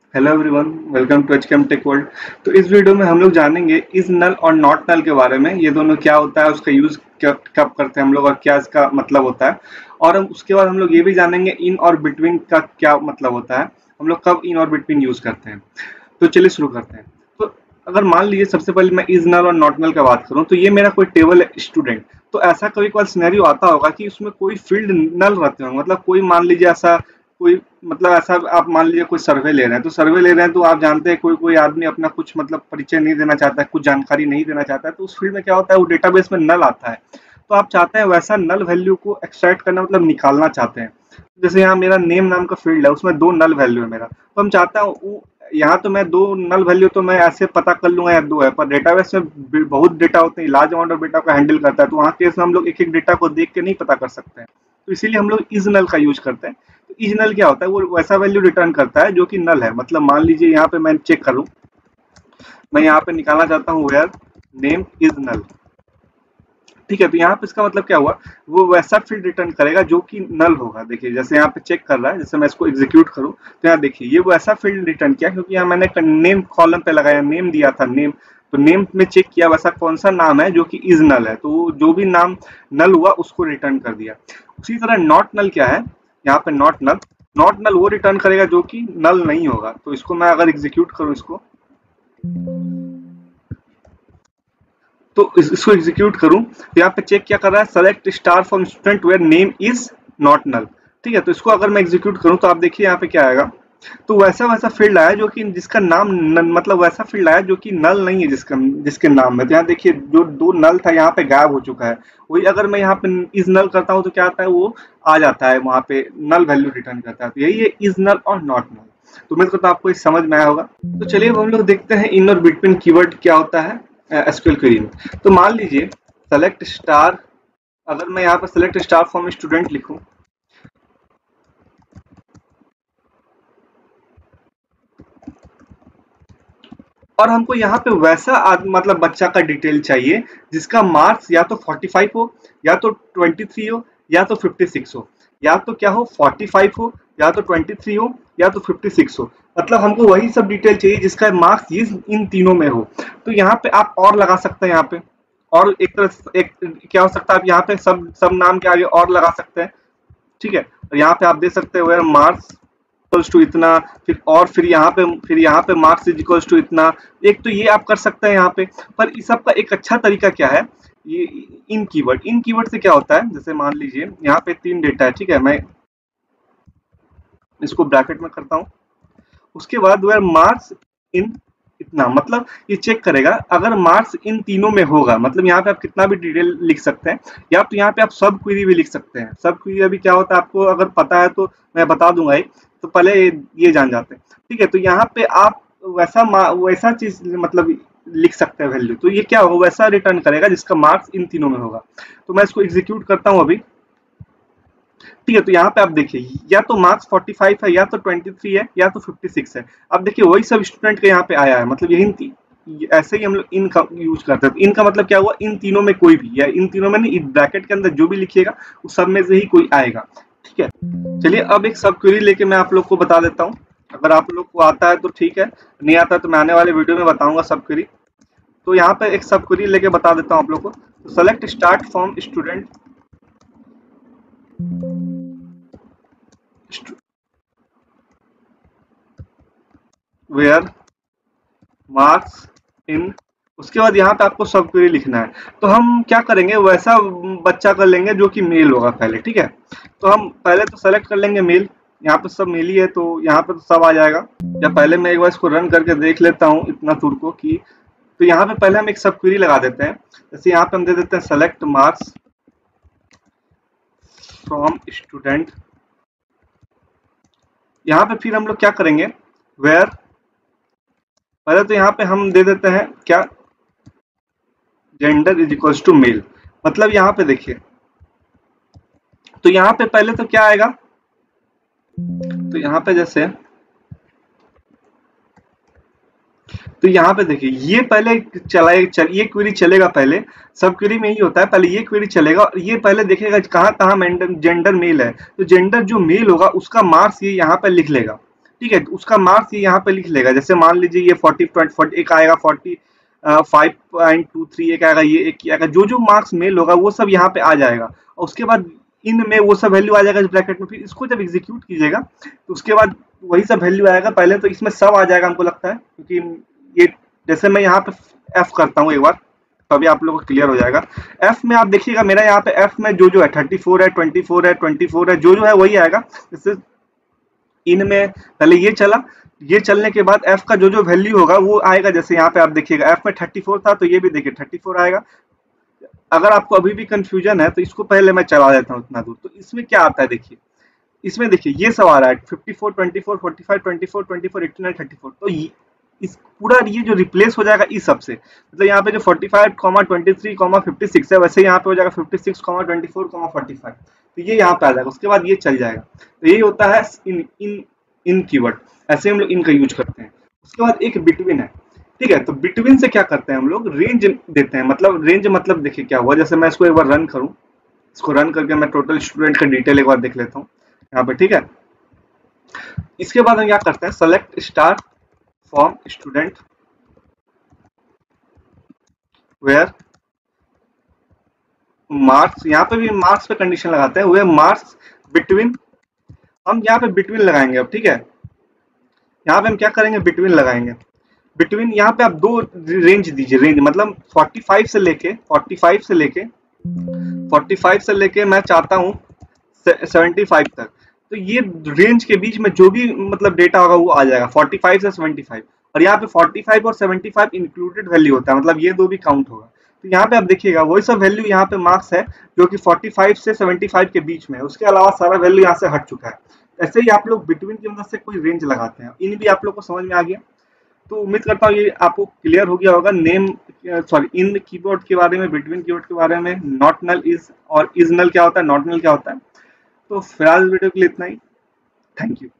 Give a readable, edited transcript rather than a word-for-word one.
Hello everyone, welcome to HKM tech world. तो इस video में हम लोग जानेंगे इज नल और नॉट नल के बारे में। ये दोनों क्या होता है, उसका यूज कब करते हैं हम लोग और क्या इसका मतलब होता है। और हम उसके बाद हम लोग ये भी जानेंगे इन और बिटवीन का क्या मतलब होता है, हम लोग कब इन और बिटवीन यूज करते हैं। तो चलिए शुरू करते हैं। तो अगर मान लीजिए सबसे पहले मैं इज नल और नॉट नल का बात करूं तो ये मेरा कोई टेबल है स्टूडेंट। तो ऐसा कभी कभार सिनेरियो आता होगा कि उसमें कोई फील्ड नल रहते होंगे, मतलब कोई मान लीजिए ऐसा कोई मतलब ऐसा आप मान लीजिए कोई सर्वे ले रहे हैं, तो सर्वे ले रहे हैं तो आप जानते हैं कोई कोई आदमी अपना कुछ मतलब परिचय नहीं देना चाहता है, कुछ जानकारी नहीं देना चाहता है, तो उस फील्ड में क्या होता है वो डेटाबेस में नल आता है। तो आप चाहते हैं वैसा नल वैल्यू को एक्सट्रैक्ट करना, मतलब निकालना चाहते हैं। जैसे यहाँ मेरा नेम नाम का फील्ड है, उसमें 2 नल वैल्यू है मेरा, तो हम चाहता हूँ यहाँ तो मैं 2 नल वैल्यू तो मैं ऐसे पता कर लूंगा या 2 है, पर डेटाबेस में बहुत डेटा होते हैं, लार्ज अमाउंट ऑफ डेटा को हैंडल करता है, तो वहाँ केस में हम लोग एक एक डेटा को देख के नहीं पता कर सकते हैं। तो इसीलिए हम लोग इज नल का यूज करते हैं। तो इज नल क्या होता है, वो वैसा वैल्यू रिटर्न करता है जो कि नल है। मतलब मान लीजिए यहाँ पे मैं चेक करूँ, मैं यहाँ पे निकालना चाहता हूँ वेयर नेम इज नल। ठीक है, तो यहाँ पे इसका मतलब क्या हुआ, वो वैसा फील्ड रिटर्न करेगा जो कि नल होगा। देखिए जैसे यहाँ पे चेक कर रहा है, जैसे मैं इसको एग्जीक्यूट करूँ तो यहाँ देखिए ये वैसा फील्ड रिटर्न किया, क्योंकि यहाँ मैंने नेम कॉलम पे लगाया, नेम दिया था नेम। तो नेम में चेक किया वैसा कौन सा नाम है जो कि इज नल है, तो जो भी नाम नल हुआ उसको रिटर्न कर दिया। उसी तरह नॉट नल क्या है, यहाँ पे नॉट नल वो रिटर्न करेगा जो कि नल नहीं होगा। तो इसको मैं अगर एग्जीक्यूट करूँ इसको, तो इसको एग्जीक्यूट करूं तो यहाँ पे चेक क्या कर रहा है, select star from student where name is not null. ठीक है, तो इसको अगर मैं एग्जीक्यूट करूं तो आप देखिए यहाँ पे क्या आएगा, तो वैसा वैसा फील्ड आया जो कि जिसका नाम मतलब वैसा फील्ड आया जो कि नल नहीं है जिसका जिसके नाम में। तो यहाँ देखिए जो 2 नल था यहाँ पे गायब हो चुका है। वही अगर मैं यहाँ पे इज नल करता हूँ तो क्या आता है, वो आ जाता है वहां पे नल वैल्यू रिटर्न करता है। तो यही है इज नल और नॉट नल। तो मेरे को तो आपको इस समझ में आया होगा। तो चलिए अब हम लोग देखते हैं इन और बिटवीन कीवर्ड क्या होता है एसक्यूएल क्वेरी में। तो मान लीजिए सेलेक्ट स्टार, अगर मैं यहाँ पे सेलेक्ट स्टार फ्रॉम स्टूडेंट लिखूं, और हमको यहाँ पे वैसा मतलब बच्चा का डिटेल चाहिए जिसका मार्क्स या तो 45 हो, या तो 23 हो, या तो 56 हो। या तो क्या हो, 45 हो, या तो 23 हो, या तो 56 हो। मतलब हमको वही सब डिटेल चाहिए जिसका मार्क्स ये इन तीनों में हो। तो यहाँ पे आप और लगा सकते हैं यहाँ पे, और एक तरह से एक क्या हो सकता है, आप यहाँ पे सब सब नाम के आगे और लगा सकते हैं। ठीक है, और यहाँ पे आप दे सकते हैं वेयर मार्क्स इक्वल्स टू इतना, फिर यहाँ पे मार्क्स इज इक्वल्स टू इतना। एक तो ये आप कर सकते हैं यहाँ पे। पर इस सब का एक अच्छा तरीका क्या है, ये इन कीवर्ड से क्या होता है, जैसे मान लीजिए यहाँ पे 3 डेटा है। ठीक है, मैं इसको ब्रैकेट में करता हूँ। उसके बाद वेयर मार्क्स इन इतना, मतलब ये चेक करेगा अगर मार्क्स इन तीनों में होगा, मतलब यहाँ पे आप कितना भी डिटेल लिख सकते हैं, या तो यहाँ पे आप सब क्वेरी भी लिख सकते हैं। सब क्वेरी अभी क्या होता है आपको अगर पता है तो मैं बता दूंगा ही, तो पहले ये जान जाते हैं। ठीक है, तो यहाँ पे आप वैसा चीज मतलब लिख सकते हैं वैल्यू, तो ये क्या होगा, वैसा रिटर्न करेगा जिसका मार्क्स इन तीनों में होगा। तो मैं इसको एग्जीक्यूट करता हूँ अभी। ठीक है, तो यहाँ पे आप देखिए या तो मार्क्स 45 है, या तो 23 है, या तो 56 है। अब देखिए वही सब स्टूडेंट के यहाँ पे आया है, मतलब यही ऐसे ही हम लोग इन का यूज करते हैं। तो इनका मतलब क्या हुआ, इन तीनों में कोई भी, या इन तीनों में नहीं, ब्रैकेट के अंदर जो भी लिखिएगा उस सब में से ही कोई आएगा। ठीक है, चलिए अब एक सब क्वेरी लेके मैं आप लोग को बता देता हूँ। अगर आप लोग को आता है तो ठीक है, नहीं आता है तो मैं आने वाले वीडियो में बताऊंगा सब क्वेरी। तो यहाँ पे एक सब क्वेरी लेके बता देता हूँ आप लोग को। तो select start from student where marks in, उसके बाद यहाँ पे आपको सब क्वेरी लिखना है। तो हम क्या करेंगे, वैसा बच्चा कर लेंगे जो कि मेल होगा पहले। ठीक है, तो हम पहले तो सेलेक्ट कर लेंगे मेल। यहाँ पे सब मेल ही है तो यहाँ पे तो सब आ जाएगा। या पहले मैं एक बार इसको रन करके देख लेता हूँ इतना दूर को कि, तो यहाँ पे पहले हम एक सब क्वेरी लगा देते हैं। जैसे यहाँ पे हम दे देते हैं सेलेक्ट मार्क्स फ्रॉम स्टूडेंट। यहाँ पे फिर हम लोग क्या करेंगे, वेयर, पहले तो यहाँ पे हम दे देते हैं क्या, gender is equals to male. मतलब यहाँ पे देखिए, तो यहाँ पे पहले तो क्या आएगा, तो यहाँ पे जैसे, तो यहाँ पे देखिए ये पहले ये क्वेरी चलेगा पहले। सब क्वेरी में ही होता है, पहले ये क्वेरी चलेगा और ये पहले देखेगा कहाँ कहाँ जेंडर मेल है। तो जेंडर जो मेल होगा उसका मार्क्स ये यहाँ पे लिख लेगा। ठीक है, तो उसका मार्क्स ये यहाँ पे लिख लेगा। जैसे मान लीजिए ये 40 एक आएगा 45.23, एक आएगा, ये एक आएगा, जो जो मार्क्स मेल होगा वो सब यहाँ पे आ जाएगा। और उसके बाद इन में वो सब वैल्यू आ जाएगा इस ब्रैकेट में। फिर इसको जब एग्जीक्यूट कीजिएगा तो उसके बाद वही सब वैल्यू आएगा। पहले तो इसमें सब आ जाएगा हमको लगता है, क्योंकि ये जैसे मैं यहाँ पे एफ करता हूँ एक बार, तो अभी आप लोगों को क्लियर हो जाएगा। एफ में आप देखिएगा मेरा यहाँ पे एफ में जो जो है 34 है, 24 है, 24 है, जो जो है वही आएगा। जैसे इनमें पहले ये चला, ये चलने के बाद एफ का जो जो वैल्यू होगा वो आएगा। जैसे यहाँ पे आप देखिएगा एफ में 34 था, तो ये भी देखिए 34 आएगा। अगर आपको अभी भी कंफ्यूजन है तो इसको पहले मैं चला देता हूँ इतना दूर। तो इसमें क्या आता है देखिए, इसमें देखिए ये सब आ रहा है 54, 24, 45, 24, 24, 89, 34। तो इस पूरा ये जो रिप्लेस हो जाएगा इस सब से, मतलब यहाँ पे जो 45, 23, 56 है, वैसे यहाँ पे हो जाएगा 56, 24, 45। तो ये यहाँ पे आ जाएगा, उसके बाद ये चल जाएगा। तो यही होता है इन कीवर्ड, ऐसे हम लोग इनका यूज करते हैं। उसके बाद एक बिटवीन है, ठीक है। तो बिटवीन से क्या करते हैं हम लोग, रेंज देते हैं। मतलब रेंज मतलब देखिए क्या हुआ, जैसे मैं इसको एक बार रन करूं, इसको रन करके मैं टोटल स्टूडेंट का डिटेल एक बार देख लेता हूँ यहाँ पे, ठीक है। इसके बाद हम क्या करते हैं, select star from student where marks, यहाँ पे भी मार्क्स पे कंडीशन लगाते हैं, वेयर मार्क्स बिटवीन, हम यहाँ पे बिटवीन लगाएंगे अब, ठीक है। यहाँ पे हम क्या करेंगे, बिटवीन लगाएंगे। बिटवीन यहाँ पे आप दो रेंज दीजिए, रेंज मतलब 45 से लेके मैं चाहता हूँ 75 तक। तो ये रेंज के बीच में जो भी मतलब डेटा होगा वो आ जाएगा 45 से 75। और यहाँ पे 45 और 75 इंक्लूडेड वैल्यू होता है, मतलब ये दो भी काउंट होगा। तो यहाँ पे आप देखिएगा वही सब वैल्यू यहाँ पे मार्क्स है जो कि 45 से 75 के बीच में है, उसके अलावा सारा वैल्यू यहाँ से हट चुका है। ऐसे ही आप लोग बिटवीन की मदद से कोई रेंज लगाते हैं। इन भी आप लोग को समझ में आ गया, तो उम्मीद करता हूँ ये आपको क्लियर हो गया होगा। इन कीवर्ड के बारे में, बिटवीन कीवर्ड के बारे में, नॉट नल इज और इज नल क्या होता है, नॉट नल क्या होता है। तो फिलहाल वीडियो के लिए इतना ही। Thank you.